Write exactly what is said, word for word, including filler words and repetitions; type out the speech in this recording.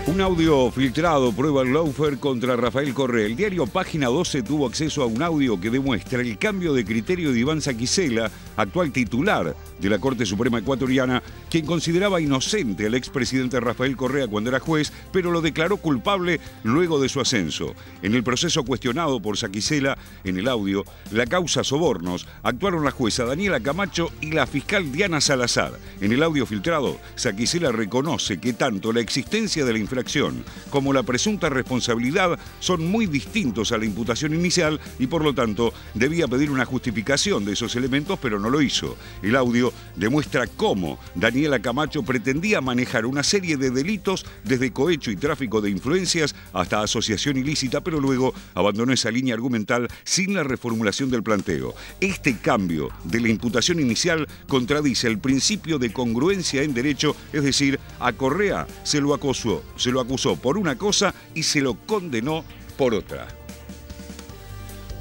Un audio filtrado prueba el lawfare contra Rafael Correa. El diario Página doce tuvo acceso a un audio que demuestra el cambio de criterio de Iván Saquicela, actual titular de la Corte Suprema Ecuatoriana, quien consideraba inocente al expresidente Rafael Correa cuando era juez, pero lo declaró culpable luego de su ascenso. En el proceso cuestionado por Saquicela, en el audio, la causa sobornos, actuaron la jueza Daniela Camacho y la fiscal Diana Salazar. En el audio filtrado, Saquicela reconoce que tanto la existencia de la infracción como la presunta responsabilidad son muy distintos a la imputación inicial y por lo tanto debía pedir una justificación de esos elementos, pero no lo hizo. El audio demuestra cómo Daniela Camacho pretendía manejar una serie de delitos desde cohecho y tráfico de influencias hasta asociación ilícita, pero luego abandonó esa línea argumental sin la reformulación del planteo. Este cambio de la imputación inicial contradice el principio de congruencia en derecho, es decir, a Correa se lo acusó, se lo acusó por una cosa y se lo condenó por otra.